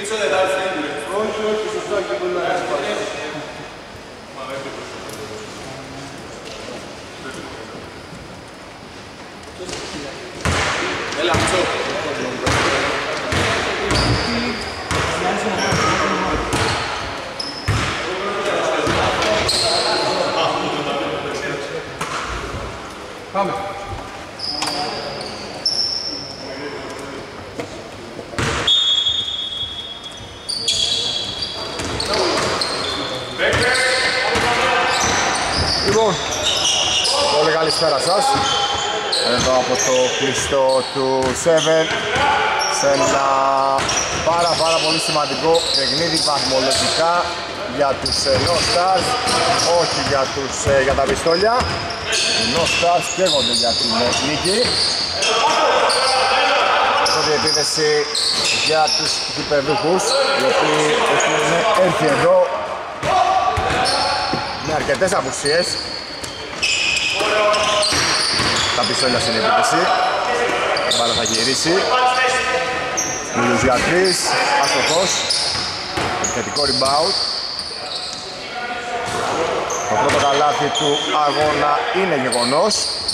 Όχι, όχι, σωστά και μπορεί να έχει. Έλα, μισό. Πάμε. Λοιπόν, πολύ καλησπέρα σας. Εδώ από το κλειστό του 7 σε ένα πάρα πολύ σημαντικό παιχνίδι βαθμολογικά για τους No Stars, όχι για τα πιστόλια. Οι No Stars καίγονται για την νίκη. Πρώτη επίθεση για τους γηπεδούχους, οι οποίοι έχουν έρθει εδώ με αρκετές απουσίες. Τα πιστόλια στην επίθεση. Η μπάλα θα γυρίσει. Μιλούς για 3, αστοχός. Επιθετικό rebound. Το πρώτο καλάθι του αγώνα είναι γεγονός.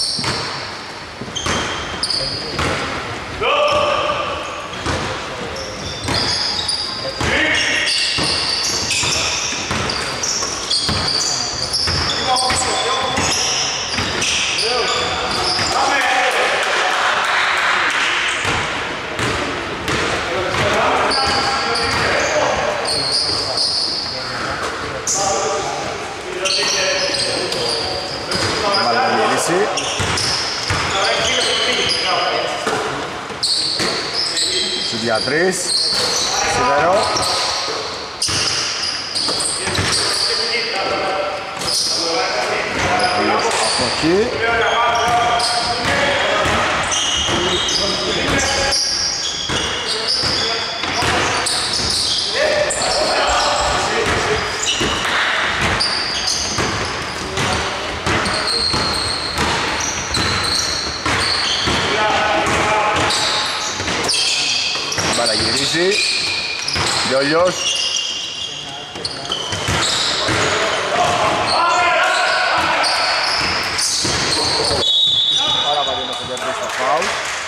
Για 3, Σιδερό. Αστοχή. Γιώλιος. Πάρα πολύ να κερδίσει το φάουλ.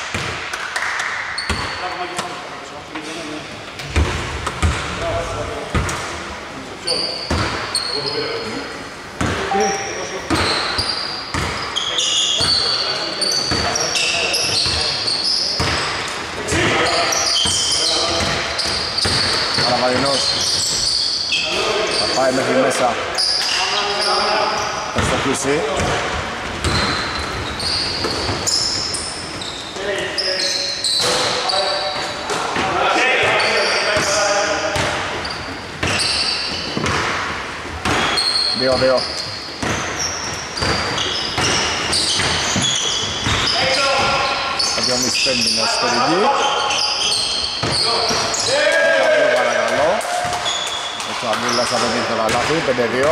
Θα πάει μέχρι μέσα. Θα στοχίσει. Δύο. Ο Διονύσης παίρνει την εσωτερική. Παρακαλώ. Ο Αμπίλας θα πετύχει το καλάθι, 5-2.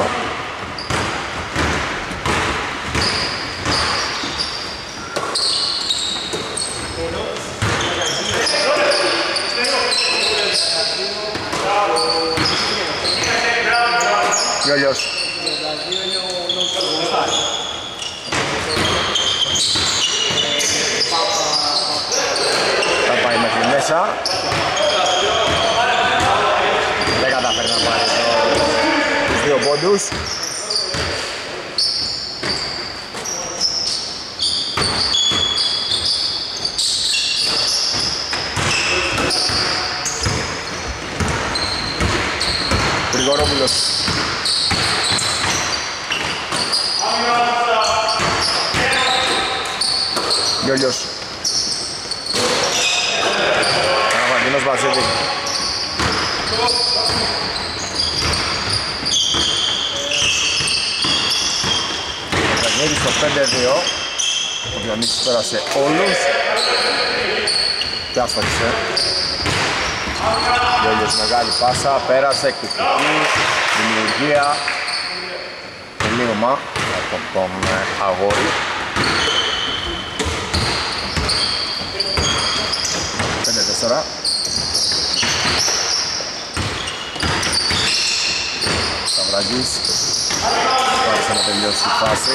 Γιώλιος. Θα πάει μέχρι μέσα. Δεν καταφέρει να πάρει τους 2 πόντους. Γρηγορόπουλος. Γιώλιος. Αναφαντινός Βασίλη. Το παιχνίδι στο 5-2. Ο Διονύσης πέρασε όλους και άστοχησε. Γιώλιος, μεγάλη πάσα, πέρασε, εκπληκτική δημιουργία, τελείωμα από τον αγόρι. 5-4. Σταυράκης. Άρχισε να τελειώσει η φάση.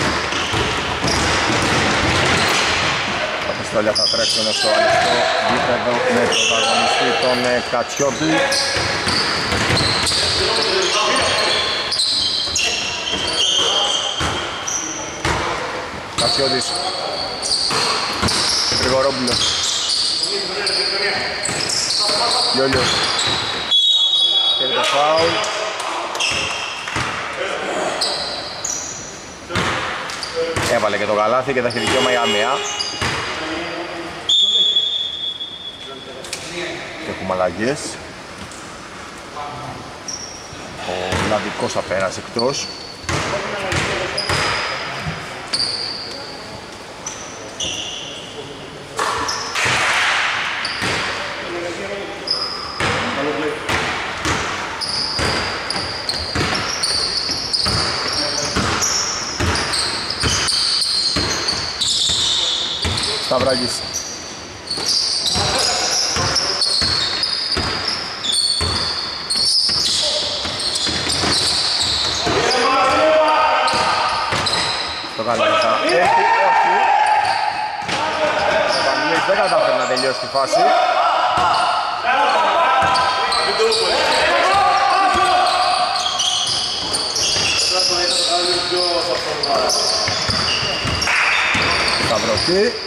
Τα πιστόλια θα τρέξουν στο ανοιχτό γήπεδο με τον πρωταγωνιστή τον Κατσιώτη. Κατσιώτης. Γρηγορόπουλος. Γιόλιος. Κέρδει το φάουλ. Έβαλε και το καλάθι και θα έχει δικαίωμα η άμυα. Έχουμε αλλαγές. Ο Λαδικός θα πέρασε εκτός. Σταυράκης. Το κάνει μετά. Όχι. Ο Πανηλής δεν κατάφερε να τελειώσει τη φάση. Σταυρωθεί.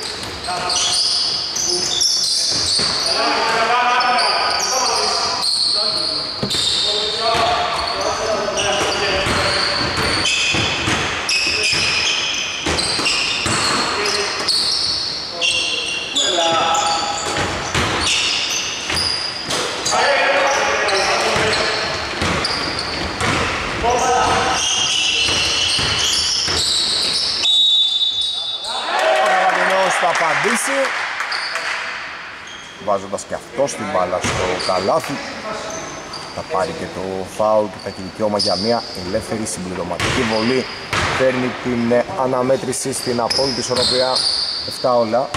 Βάζοντας και αυτός την μπάλα στο καλάθι, θα πάρει και το φάουλ και θα έχει δικαίωμα για μια ελεύθερη συμπληρωματική βολή. Παίρνει την αναμέτρηση στην απόλυτη ισορροπία 7 όλα.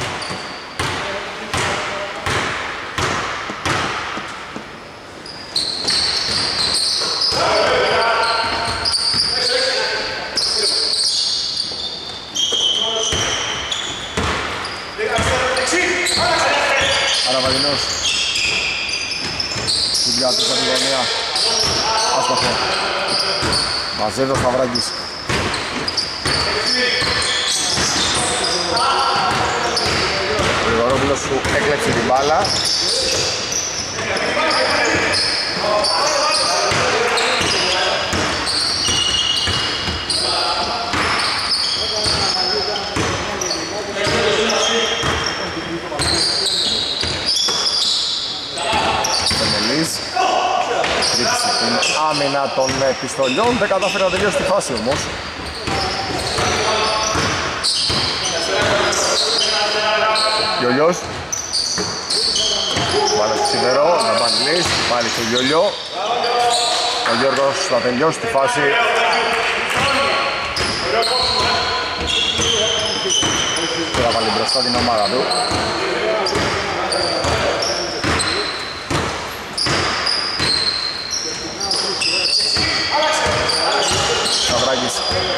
Αραβαδινός στην πλάτη από την γωνία. Άστοχο. Μαζεύει ο Σταυράκης. Ο Γρηγορόπουλος σου έκλεψε την μπάλα. Τρίπησε την άμυνα των πιστολιών, δεν κατάφερε να τελειώσει τη φάση όμως. Γιολιός. Πάλι στο Σιδερό, να Πανηλής, πάλι στο Γιολιό. Ο Γιώργος θα τελειώσει τη φάση. Και θα βάλει μπροστά την ομάδα του. Σταυράκης.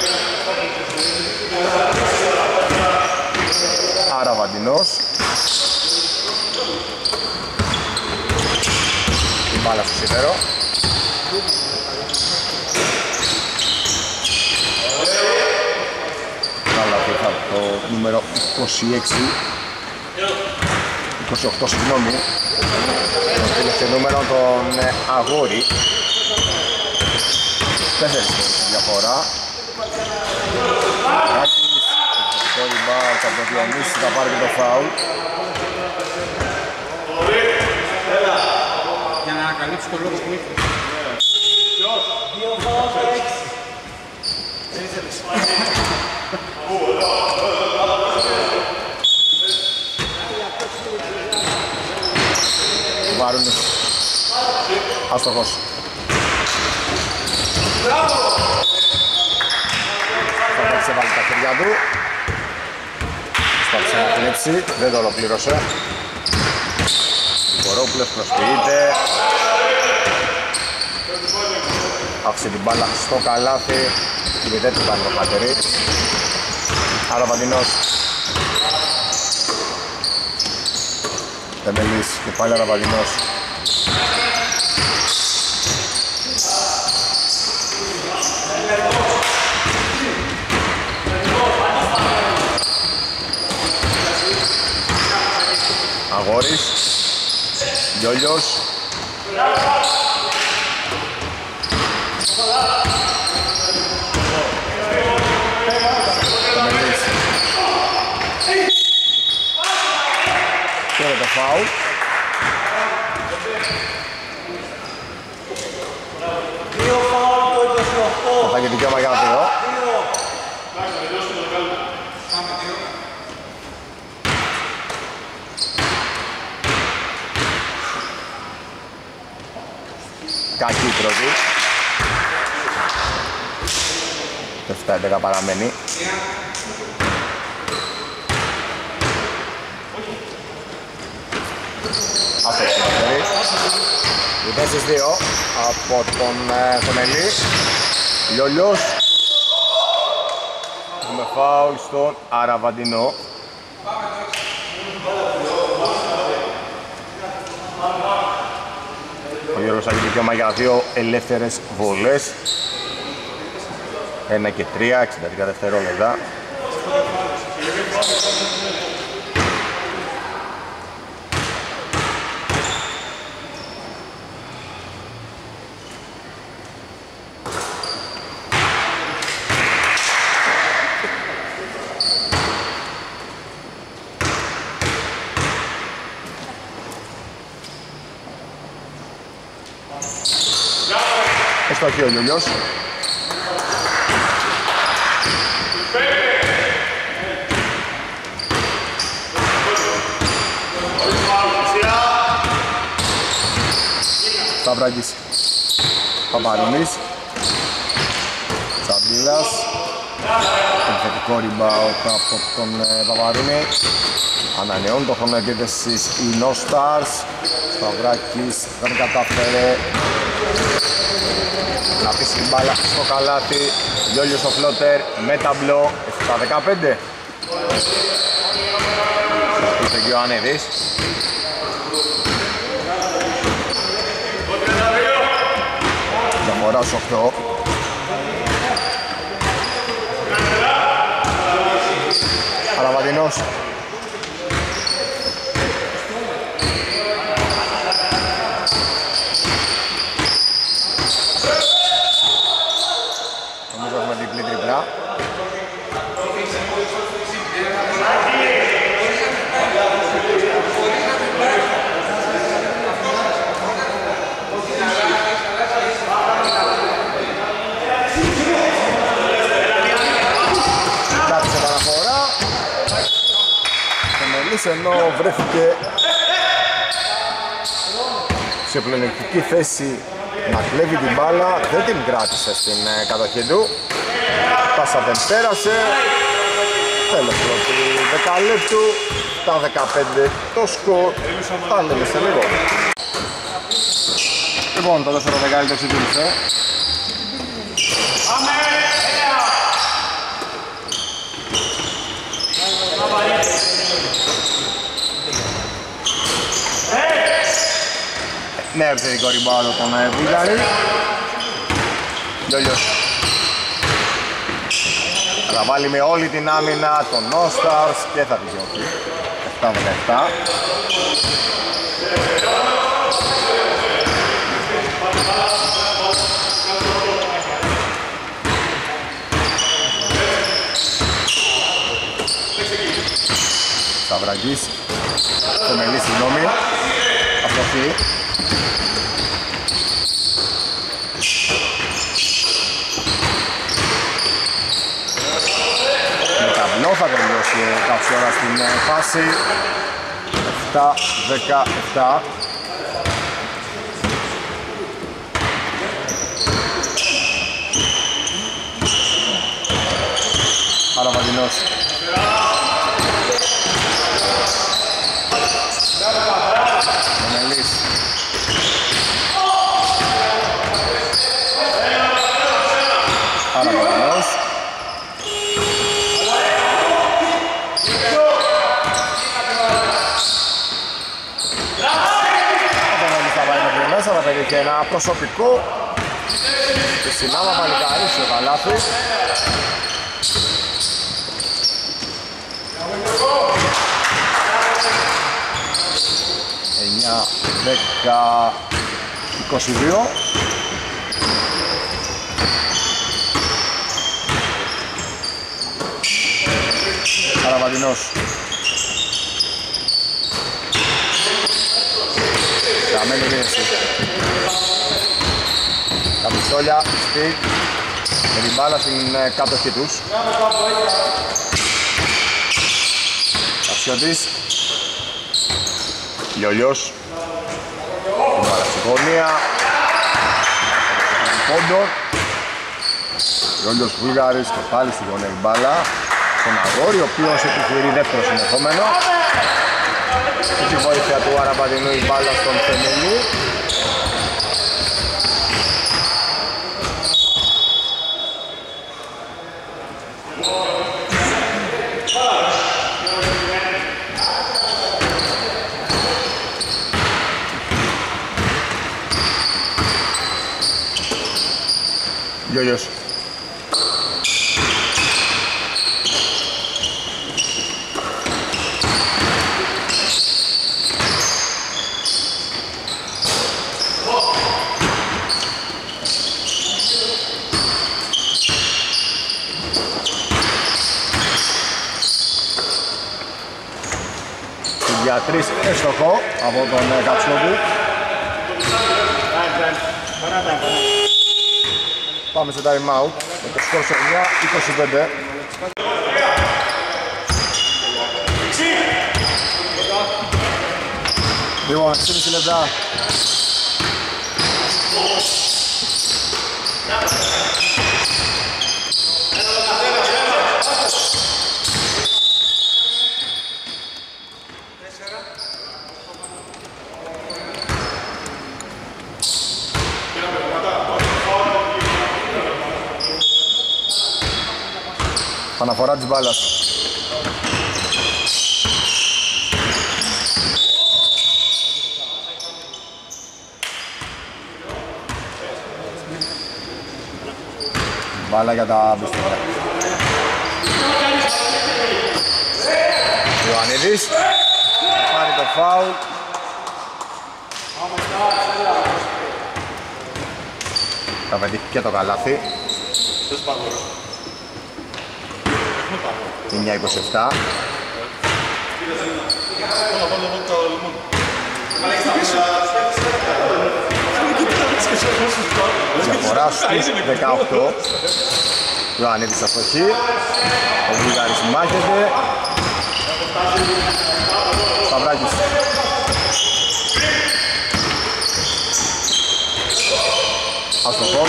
Αραβαντινός. Η μπάλα στο Σιδερό. Καλά θα το νούμερο 26. 28 συγγνώμη. Το τελευταίο νούμερο τον Αγόρι. 4 διαφορά. Ράκης, το rebound από το Διονύση, θα πάρει και το φάουλ. Για να ανακαλύψει το λόγο που ήρθε. Βάρουνες. Άστοχος. Θα ξεβάλει τα χέρια του. Προσπάθησε να κλέψει, δεν το ολοκλήρωσε. Ο Κορόπουλος προσποιείται. άφησε την μπάλα στο καλάθι, και δεν του κάνει το χατερί. Αραβαντινός. Τεμελής και πάλι Αραβαντινός. Αγόρης, Γιόλιος. Τεμελής. Πήρε το φάουλ. Θα έχει δικαίωμα για να πει εδώ. Κακή η πρώτη. 7-11 παραμένει. Αυτό είναι το δεύτερη. Οι 4-2 από τον Θεμελή. Λιόλιος. Έχουμε φάουλ στον Αραβαντινό. Ο Γιώργος έχει δικαίωμα για 2 ελεύθερες βολές. 1 και 3, 63 δευτερόλεπτα. Εστοχή ο Λιόλιος. Σταυράκης. Παπαρούνης. Τσαμπίλας. Επιθετικό rebound από τον Παπαρούνη. Ανανεώνει το χρόνο επίθεσης οι No Stars. Σταυράκης δεν κατάφερε να αφήσει την μπάλα στο καλάθι. Λιόλιος ο φλότερ με ταμπλό 7-15. Ήρθε και ο Ανέδης. Διαφορά στους 8. Αραβαντινός. Νομίζω έχουμε διπλή τριπλά. Κάτσε παραφορά. Θεμελής ενώ βρέθηκε σε πλεονεκτική θέση να κλέβει την μπάλα, δεν την κράτησε στην κατοχή του. Πάσα δεν πέρασε. Τέλος πρώτη δεκαλέπτου. Τα 15 το σκορ. Θα λέμε σε λίγο. Λοιπόν, το δεύτερο δεκάλεπτο ξεκίνησε. Ναι, επιθετικό ριμπάουντ από τον Βούλγαρη. Λιόλιος. Θα βάλει με όλη την άμυνα τον No Stars και θα δικαιωθεί. 7-17. Σταυρακής. Θεμελής, συγγνώμη. Αυτοχή. Με ταμπλό θα τελειώσει κάποια ώρα στην φάση. 7-17. Αραβαντινός. Μελής. πέτυχε ένα προσωπικό και στην άμα παλικαρίσει ο καλάθι. Εννιά, 10, 22. Καραβαντινός. Καμένη δίεση. Τα πιστόλια, σπιτ, με την μπάλα στην κατοχή τους. Ταξιώτης. Λιολιός. Την μπάλα στην γωνία. Πόντο. Λιολιός Βούλγαρης και πάλι στην γωνία την μπάλα. Στον αγόρι, ο οποίος επιχειρεί δεύτερο συνεχόμενο. Με τη βοήθεια του Αραβαντινού η μπάλα στον Θεμελή. Γιώργος. Για 3 έστοχο από τον Κατσλόβου. Πάμε σε time out με το σκορ σε 9-25. Λοιπόν, 6,5 λεπτά. Αναφορά της μπάλας. Μπάλα για τα μπιστόλια. Ιωαννίδης. Πάρει το φάουλ. Θα πετύχει και το καλάθι. 9-27. Διαφορά στους 18. Ιωαννίδης αστοχή. Ο Βουλγάρης μάχεται. Σταυράκης. Αστοχός.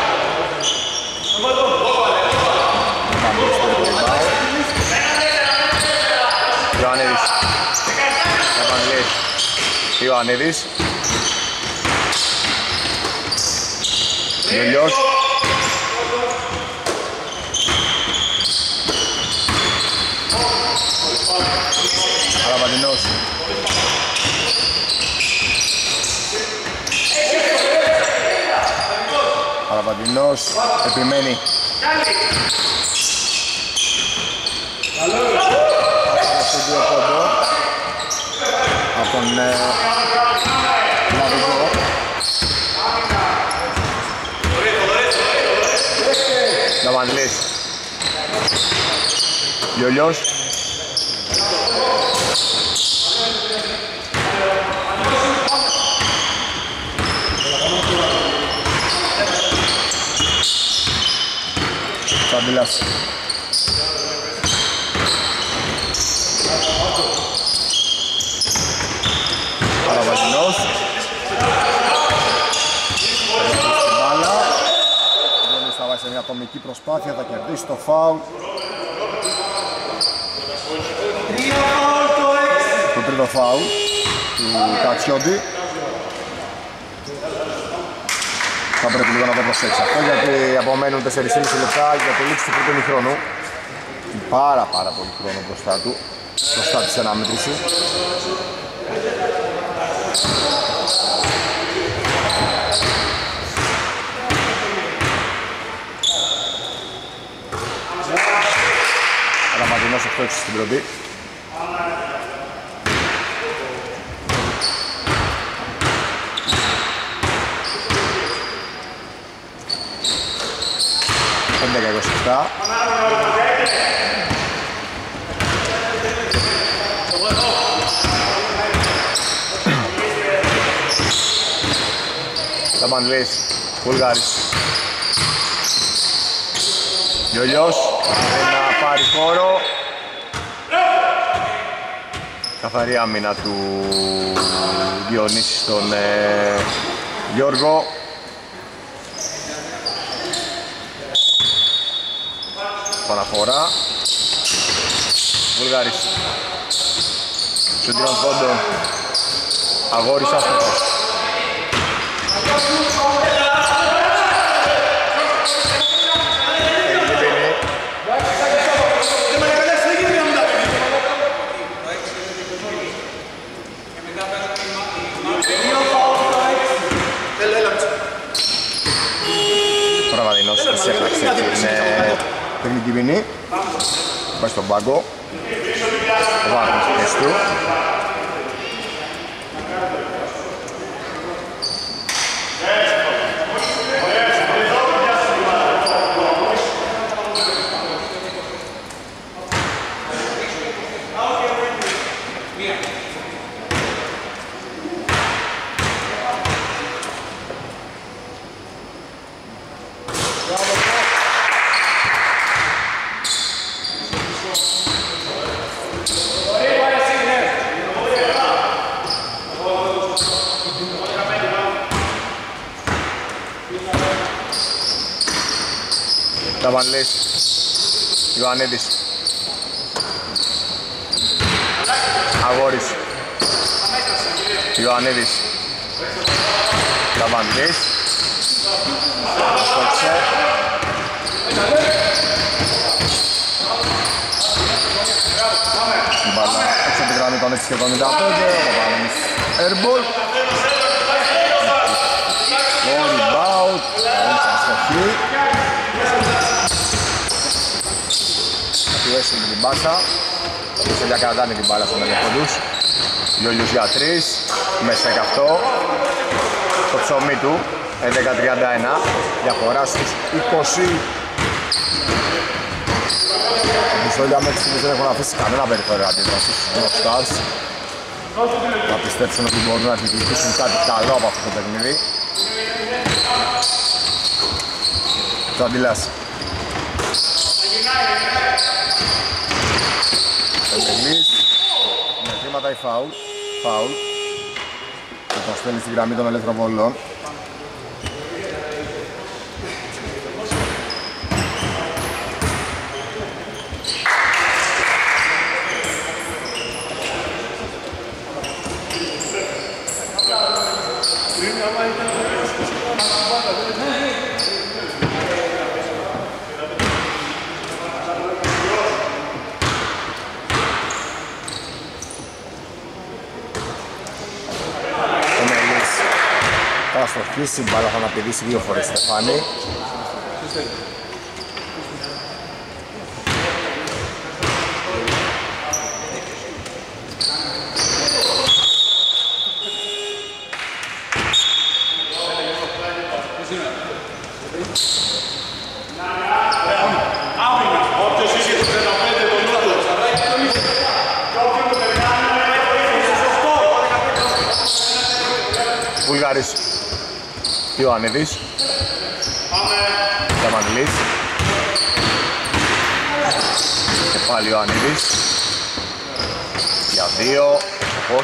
Ιωαννίδης. Ευαγγελής. Ιωαννίδης. Λελιός. Αραβαντινός. Αραβαντινός επιμένει. Δύο πόντο από τον Λαβικό. Λαβαντλής. Λιολιός. Σαντιλάς. Αραβαντινός. Διονύς θα βάζει σε μια ατομική προσπάθεια, θα κερδίσει το φάουλ. Το τρίτο φάουλ του Κατσιόντι. Θα πρέπει λίγο να το προσέξει αυτό, γιατί απομένουν 4,5 λεπτά για το λήξη του πρώτου ημιχρόνου. Πάρα πολύ χρόνο μπροστά του, μπροστά της αναμέτρηση. Ραματινός 8-6 στην πρώτη. Ταμπανλής, Βουλγάρης. Γιολιός, να πάρει χώρο. Καθαρή άμυνα του Διονύση στον Γιώργο. Παραφορά. Βουλγάρης. Σουτήρων πόντων. Αγόρης άστοχος. Προβαδινός έφταξε την τεχνική ποινή. Πάει στον πάγκο. Ο Βάρνος στη θέση του. Ταβανλής, Ιωαννίδης. Αγόρης. Ιωαννίδης. Ταβανλής. Σκότσε. Η μπάλα έξω από τη γραμμή των 6 και 75. Ο Παπαδίνης airball. Το rebound. Αστοχή. Με την μπάσα, ο οποίος διακρατάνε την μπάλα στον έλεγχο τους. Λιόλιους για 3, μέσα και αυτό. Το ψωμί του, 11-31, διαφορά στους 20. Οι Πιστόλια μέχρι στιγμής δεν έχουν αφήσει κανένα περιθώριο αντίδρασης στους North Stars. Να πιστέψουν ότι μπορούν να διεκδικήσουν κάτι καλό από αυτό το παιχνίδι. Το αντιλάς. Εμελής, με θύματα ή φάουλ και τον στέλνει στη γραμμή των ελεύθερων. Θα στοχίσει, μπάλα θα αναπηδήσει 2 φορές Στεφάνη. Βουλγάρης. Ιωαννίδης. Διαμαντλής. Και πάλι Ιωαννίδης. Για 2. Πώς.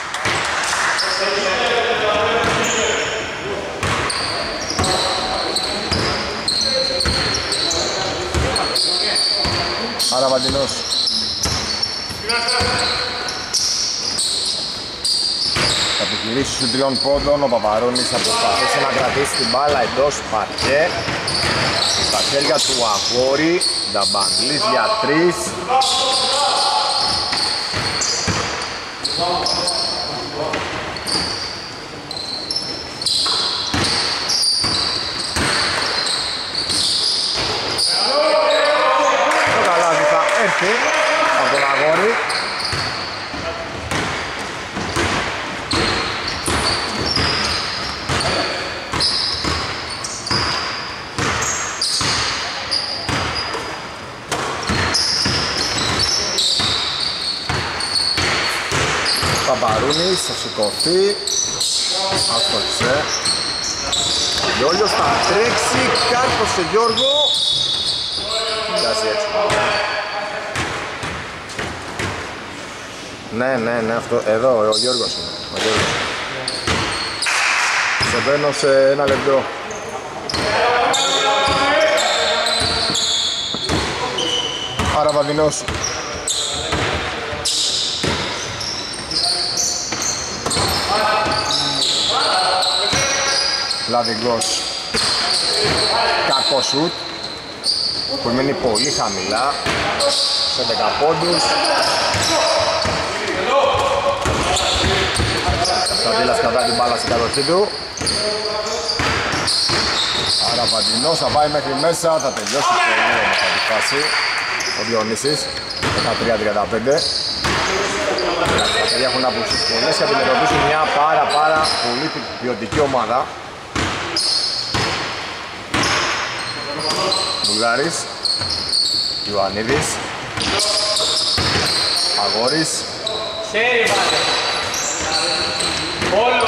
Αραβαντινός. Θα επιχειρήσει στους 3 πόντων, ο Παπαρώνης θα προσπαθήσει να κρατήσει την μπάλα εντός παρκέ. Στα χέρια του Αγόρη, Νταμπανλής για 3. Αγόρι. Παπαρούνης θα σηκωθεί. Άστοχησε. Γιώργος θα τρέξει, κάρτωσε Γιώργο. Βγάζει έξω. Ναι, αυτό, εδώ, ο Γιώργος είναι. Ο Γιώργος. Σε παίρνω σε ένα λεπτό. Αραβαδινός. Λαδικός. Κακό σουτ που μείνει πολύ χαμηλά σε 10 πόντους. Σαντήλας κατά την μπάλα στην κατοχή του. Άρα Βαντινός θα πάει μέχρι μέσα, θα τελειώσει πολύ όμορφα τη φάση ο Διονύσης. 13-35. Τα παιδιά έχουν απουσίες πολλές και αντιμετωπίζουν μια πάρα πολύ ποιοτική ομάδα. Βουλγάρης, Ιωαννίδης, Αγόρης. Χέρι βάλε. Όλο.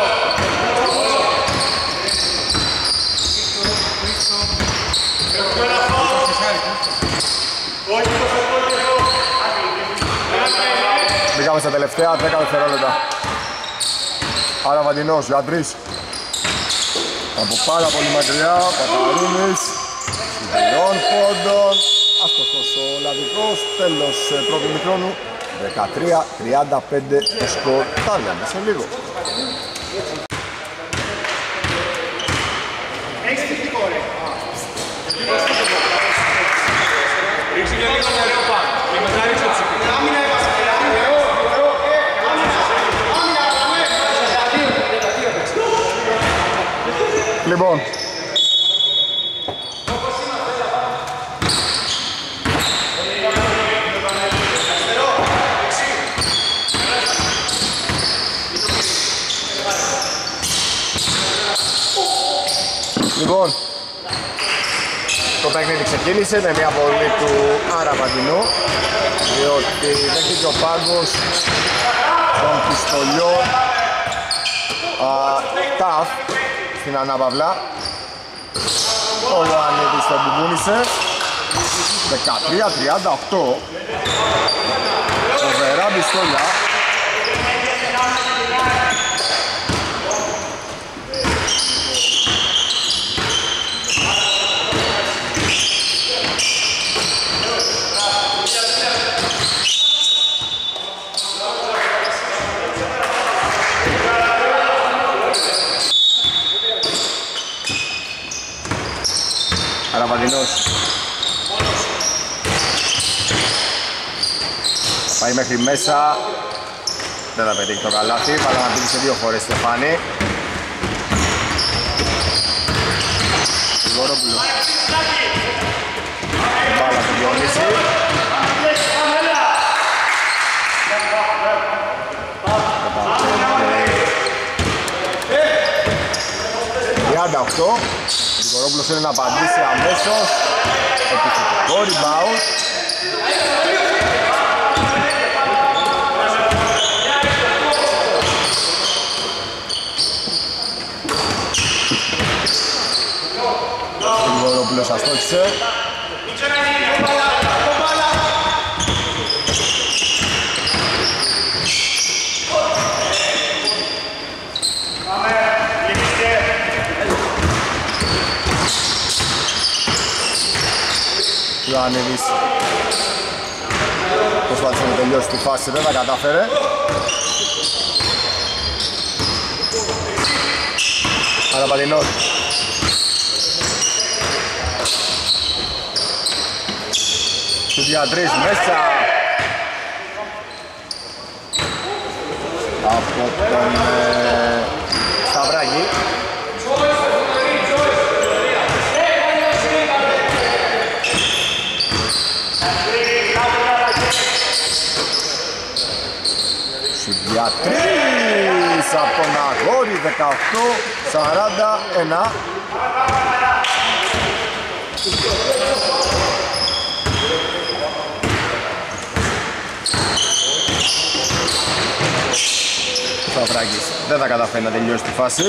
Μπήκαμε στα τελευταία 10 δευτερόλεπτα. Άρα Βαντινός, Λαντρής. Από πάρα πολύ μακριά, Παπαρούνης. Τριών πόντων, άστοχος ο Λαδικός, τέλος πρώτου ημιχρόνου, 13-35 το σκορ, τα λέμε σε λίγο. Ρίξε και λίγο νερό πάνω και μετά ρίξε το ψυχή. Λοιπόν, το παιχνίδι ξεκίνησε με μια βολή του Αραβαντινού, διότι δέχτηκε ο πάγκος των πιστολιών Ταφ στην ανάπαυλα. Ο Ιωαννίδης τον μπουμπούνισε 13-38. Φοβερά πιστόλια. Αραβαντινός πάει μέχρι μέσα, δεν θα πετύχει το καλάθι, πάλι να πήδησε δύο φορές Στεφάνη. Γορόπουλο, μπάλα του Διονύση. Ο Γορόπουλος θέλει να απαντήσει αμέσως. Επιθετικό rebound. Ο Γορόπουλος αστόχησε. Ιωαννίδης προσπάθησε να τελειώσει τη φάση, δεν τα κατάφερε. Αραβαντινός. Στους διατρείς μέσα από τον Σταυράκη. Για 3 από τον Αγόρι, 18-41. Σαβράκης δεν θα καταφέρει να τελειώσει τη φάση.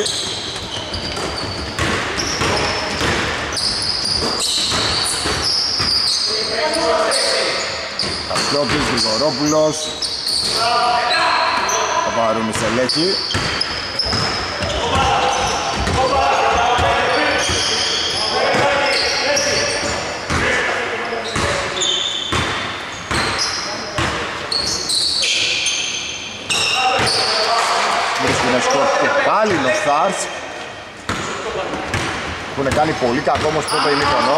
Κασιόπης, Γρηγορόπουλος, Παπαρούνης ελέγχει. Βρίσκουν σκορ και πάλι ο Stars που έχουν κάνει πολύ κακό όμως πρώτο ημίχρονο.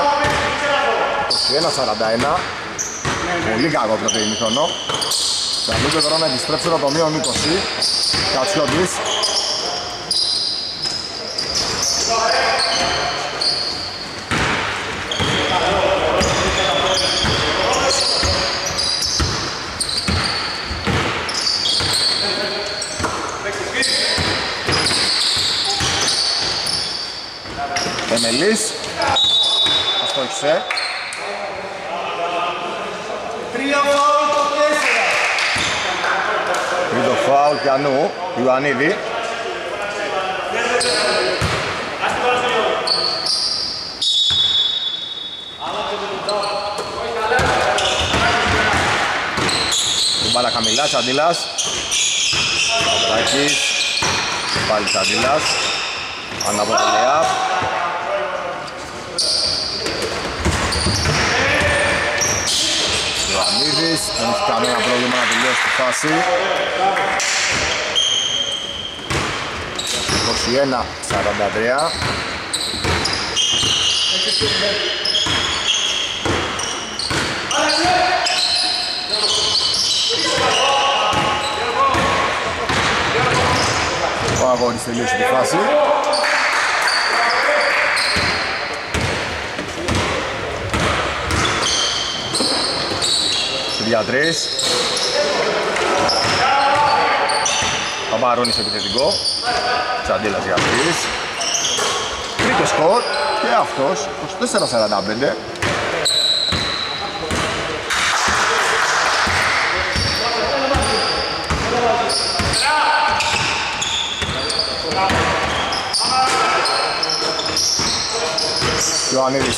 21-41. Πολύ κακό πρώτο ημίχρονο. Θα δούμε τώρα να επιστρέψουν από το μείον 20. Κατσιόντης. Εμελής. Αστόχισε. Τρίτο φάουλ Πιανού, Ιωαννίδη. Την μπάλα χαμηλά, Τσαντήλας. Παπράκης. Πάλι Τσαντήλας. Ανάποδο λεάπ. Ιωαννίδης, δεν έχει κανένα πρόβλημα να τελειώσει τη φάση. 21-43. Ο Αγόρης τελείωσε τη φάση. Για 3. Παπαρούνης επιθετικό. Τσαντήλας για 3. Τρίτο σκορ και αυτός 24-45. Ιωαννίδης.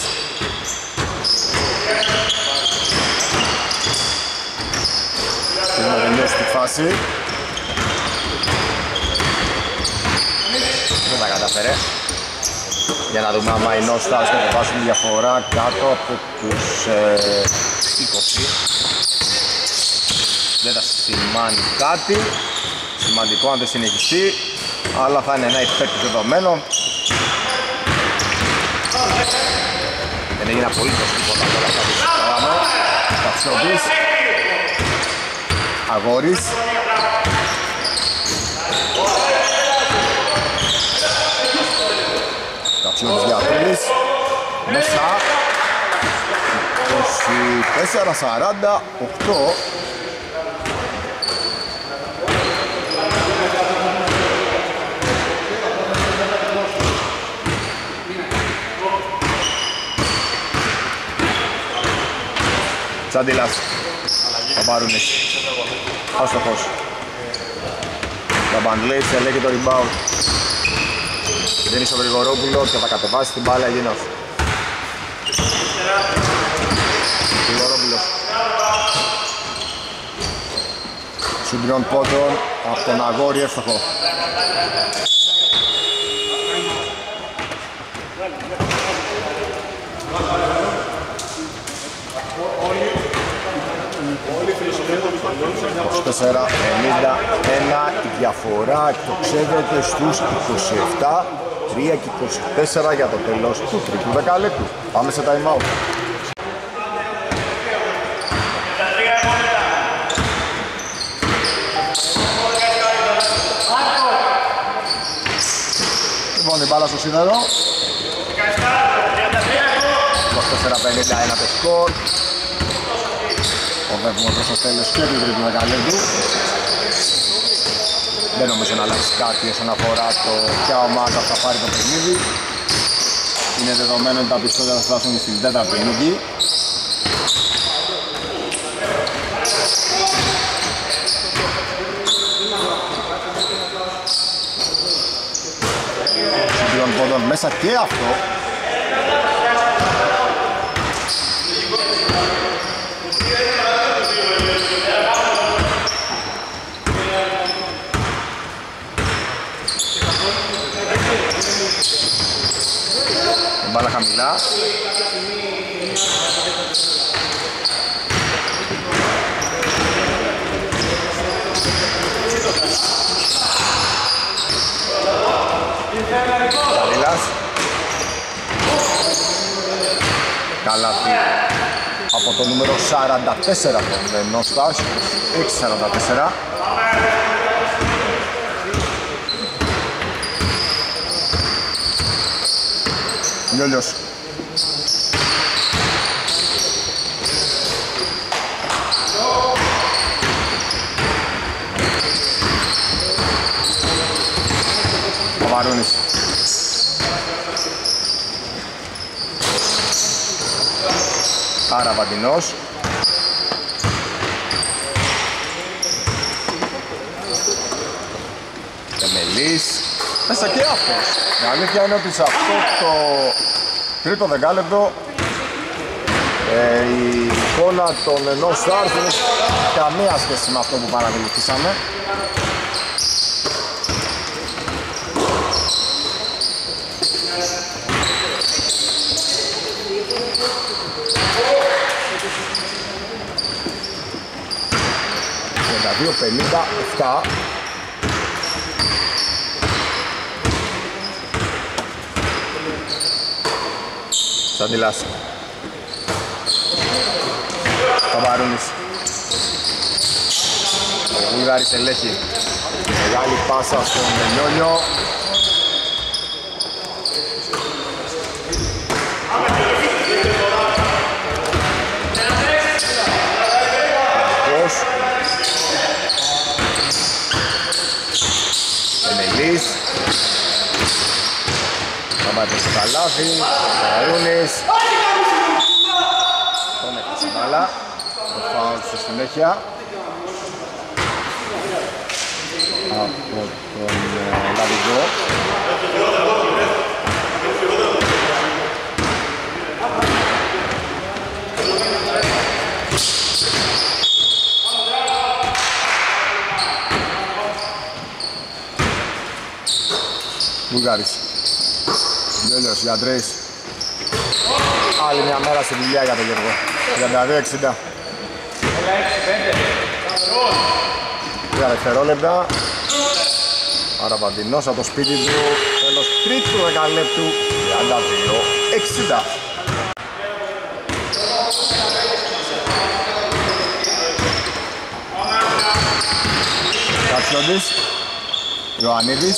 Θέλει να τελειώσει τη φάση. Δεν τα καταφέρε. Για να δούμε άμα οι No Stars κατεβάσουν τη διαφορά κάτω από τους 20. Δεν θα σημάνει κάτι σημαντικό αν δεν συνεχιστεί, αλλά θα είναι ένα υπέρ δεδομένο. Δεν έγινε απολύτως τίποτα από όλα αυτά που συζητάμε. Καψιόπης. Αγόρης. Καψιόπης για 3. Μέσα. 24-48. Τσαντήλας. Παπαρούνης. Άστοχος. Μπαμπαντλέιτς ελέγχει το rebound. Δίνει στο Γρηγορόπουλο και θα κατεβάσει την μπάλα εκείνος. Γρηγορόπουλος. Συντριών πόντων από τον Αγόρη, εύστοχο. Τέσσερα, 91, η διαφορά εκτοξεύεται στους 27, 3 και 24 για το τέλος του τρίτου δεκαλέπτου. Πάμε σε time out. Λοιπόν, η μπάλα στο σίδερο. 24-51 το σκορ. Οδεύουμε προς το τέλος και του τρίτου δεκαλέπτου. Δεν νομίζω να αλλάξει κάτι όσον αφορά το ποια ομάδα θα πάρει το παιχνίδι. Είναι δεδομένο ότι τα πιστόλια θα φτάσουν στην τέταρτη νίκη. Συντριών πόντων μέσα και αυτό. Μπάλα χαμηλά. Καβίλας. Καλάθι από το νούμερο 44 των Νόστας, 6-44. Λιόλιος. Παπαρούνης. Καραβαντινός. Τεμελής. Μέσα και αυτός. Η αλήθεια είναι ότι σε αυτό το τρίτο δεκάλεπτο η εικόνα των ενός Stars δεν έχει καμία σχέση με αυτό που παρακολουθήσαμε. ...52-57. Σαντιλάς. Καμπαρούνης. Ο Βουλγάρης ελέγχει. Μεγάλη πάσα στον Λιόλιο. Εμελής. Θα πάει στο καλάθι. Καμπαρούνης. Τον έκατσε μπάλα. Το φάουλ στη συνέχεια από τον Λαβιγκό. Βουλγάρης. Λιόλιος για Αντρέης. Άλλη μια μέρα στη δουλειά για τον Γιώργο. 32-60. 3 δευτερόλεπτα. Αραβαντινός από το σπίτι του. Τέλος τρίτου δεκαλέπτου. 32-60. Κατσιόντης. Ιωαννίδης.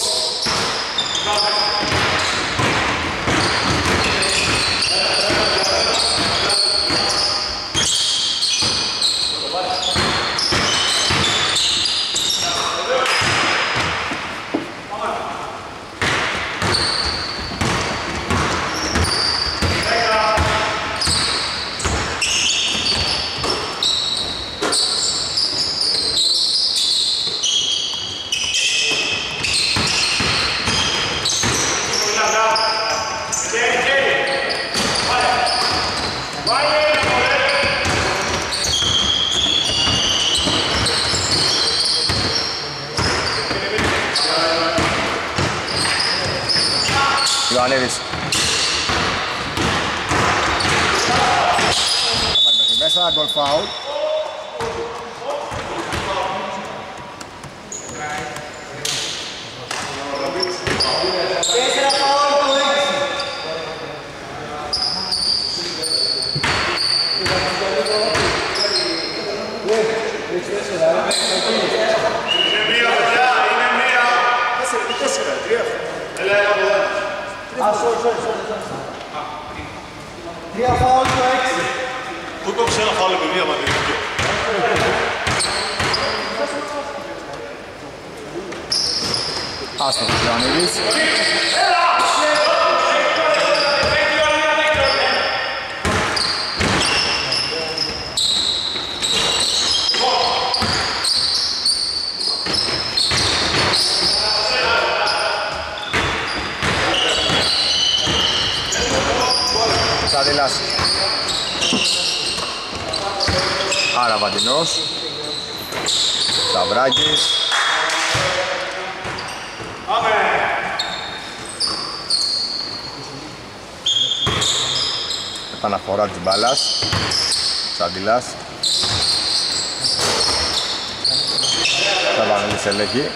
Ιωαννίδης. Θα πάει μέχρι μέσα, γκολ φάουλ. Τρία φάουλ στο 6. Πού κόψε ένα φάουλ επειδή άμα δεν είναι. Άστοχος Ιωαννίδης. Τσαδίλας. Άρα Βαντινός. Σταυράκης. Επαναφορά της μπάλας. Τσαντιλάς. Σταυράκης ελέγχει.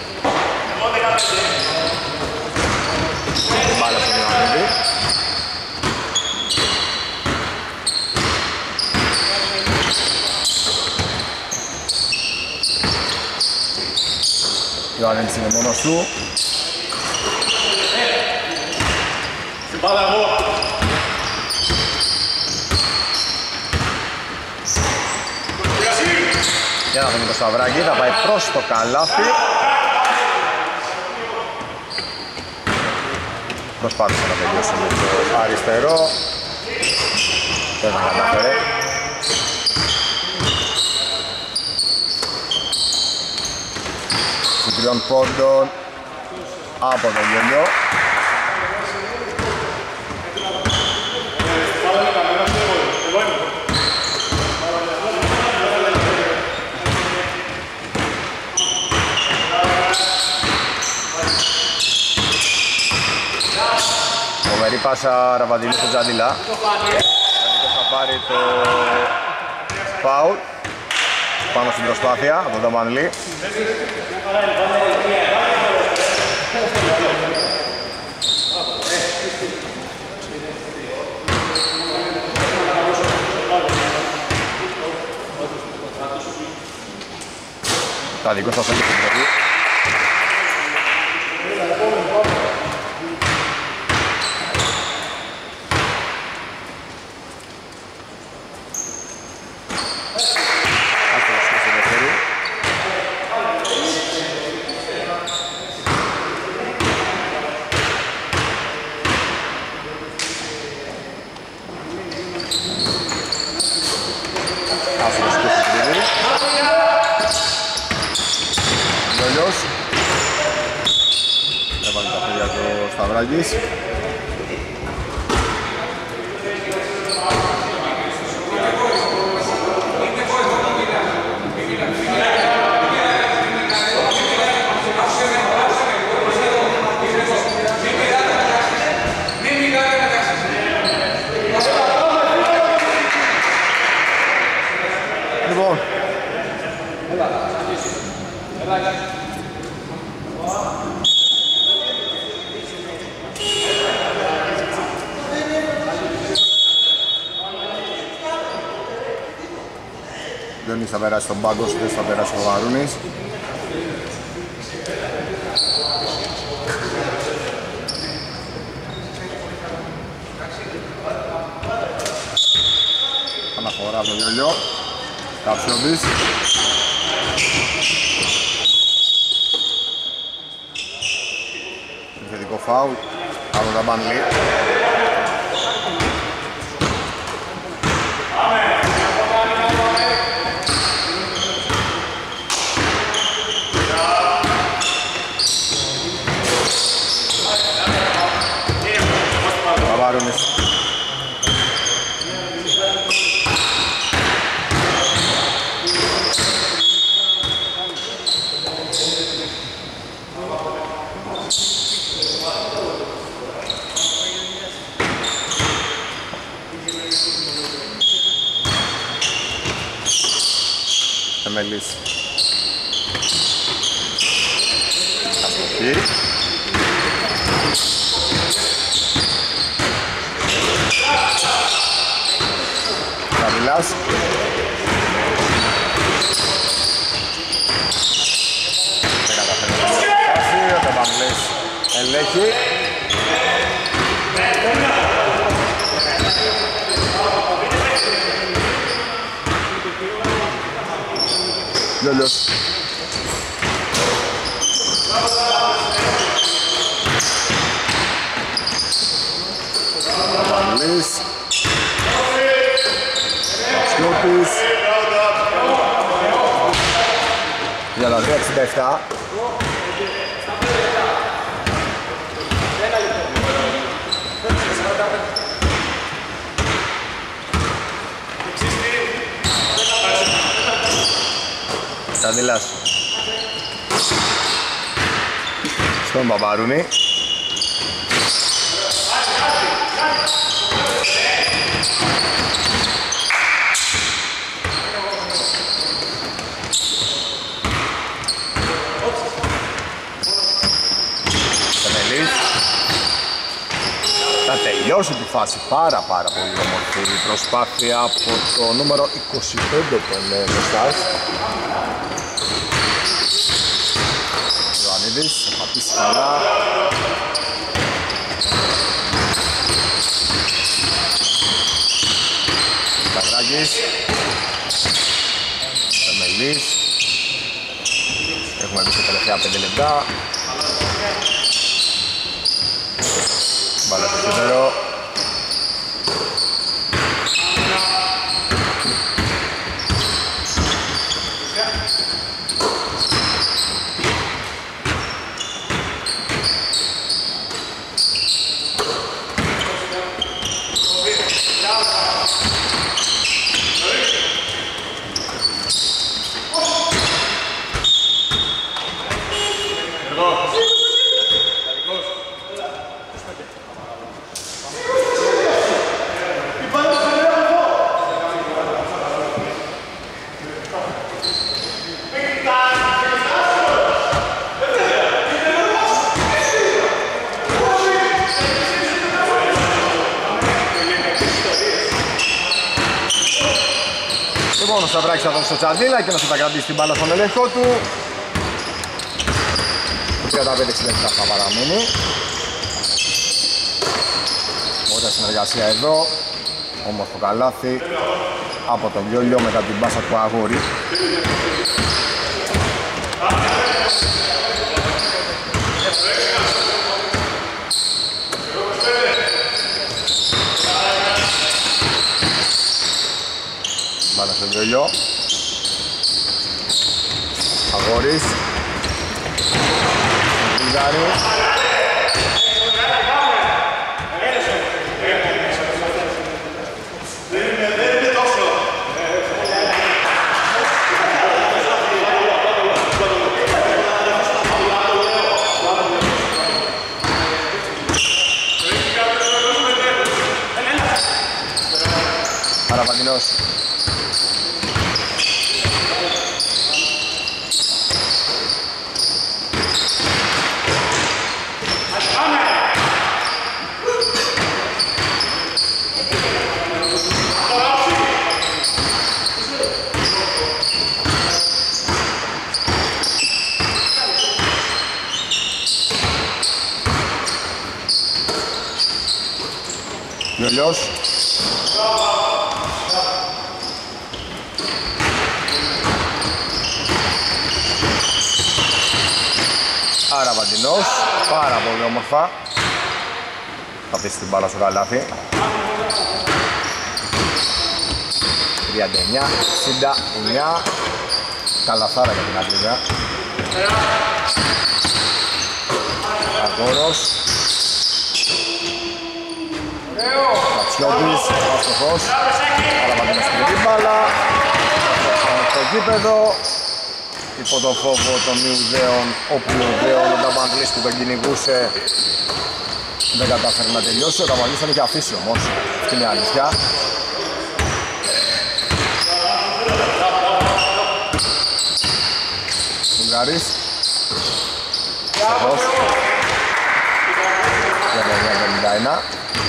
Μπάλα στον Ιωαννίδη. Ιωαννίδης είναι μόνος του. Στην μπάλα εγώ. Για να δούμε το Σταυράκι, θα πάει προς το καλάθι. Προσπάθησε να τελειώσει με το αριστερό. Δεν θα καταφέρει. Τριών πόντων από τον Γελιό. Φοβερή πάσα Ραβαντινού στον Τζαντιλά. Θα πάρει το φάουλ πάνω στην προσπάθεια από τον Μανλή. Τα δικό σας έλεγε στην πρώτη. Έβαλε τα παιδιά του Σταυράκης. Λοιπόν, Διονύης θα περάσει τον πάγκο, δεν θα περάσει ο Βαρούνης. Αναφορά από τον Γιολιό. Καψιόντης. Επιθετικό φάουλ από τον Μανλή. Βαρούνης. Εμελής. Αστοχή. Καβιλάς. Δεν καταφέρει να φτάσει, ο Τεμπανλής ελέγχει. Λιόλιος. Πασχαλής. Παψιώτης. 32-67. Σταντήλας στον Παπαρούνη. Τεμελής. Θα τελειώσει τη φάση πάρα πολύ όμορφη η προσπάθεια από το νούμερο 25 των Μεστάς. Ιωαννίδης, θα πατήσει καλά. Καγράκης. Τεμελής. Έχουμε μπει σε τελευταία 5 λεπτά. Μπάλα στο κέντρο. Λοιπόν, ο Σταυράκης θα δώσει στο Τσαντήλα και να θα κρατήσει την μπάλα στον έλεγχο του. 35-67 θα παραμείνει. Ωραία συνεργασία εδώ. Όμορφο καλάθι από τον Λιόλιο μετά την μπάσα του Αγόρι. Μπάλα στον Λιόλιο. Αγόρις. Βουλγάρι. Παραπαντινός. Λιολιός. Αραβαντινός, πάρα πολύ όμορφα. Θα αφήσει την μπάλα στο καλάθι. 39-69. Καλαθάρα για την ακρίβεια. Αγόρος. Κατσιώτης, άστοχος. Αραβαντινός στην την μπάλα. Στο γήπεδο. Υπό το φόβο των Ιουδαίων, όπου ο Ιουδαίων ο Ταμπαντλής που τον κυνηγούσε δεν κατάφερε να τελειώσει. Ο Ταμπαντλής τον είχε αφήσει όμως, αυτή είναι η αλήθεια. Βουλγαρής. Σαφώς. Για το 9-51.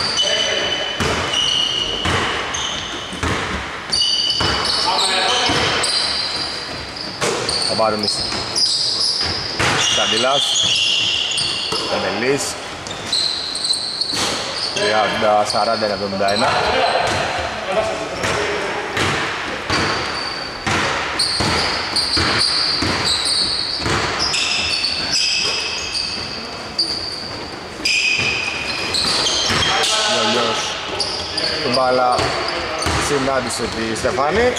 Θα πάρουν ίση. Καντήλας. Τεμελής. 30-40-71. Λιολιός. μπάλα συνάντησε τη Στεφάνη.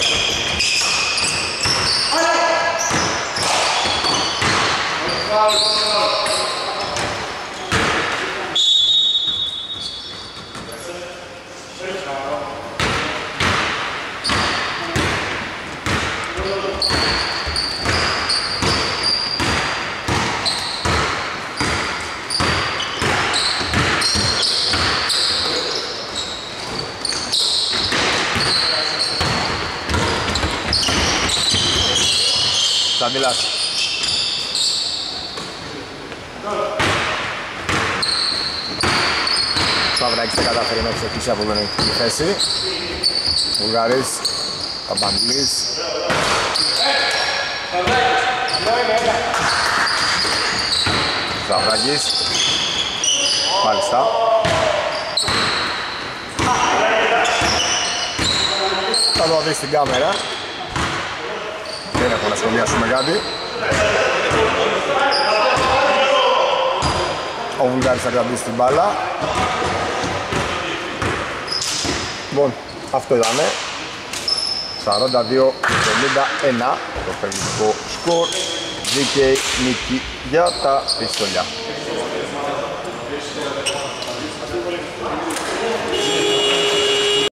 Σαντήλας. Σαβράκης δεν καταφέρει να εξοχίσει από την εκτική θέση. Βουλγαρής, Παπαντλής. Σαβράκης. Μάλιστα. Θα το δεις στην κάμερα. Δεν έχω να σχολιάσουμε κάτι. Ο Βουλγάρης θα κρατήσει την μπάλα. Λοιπόν, αυτό ήτανε. 42-51 το παιχνιδικό σκορ. Δίκαιη νίκη για τα πιστολιά.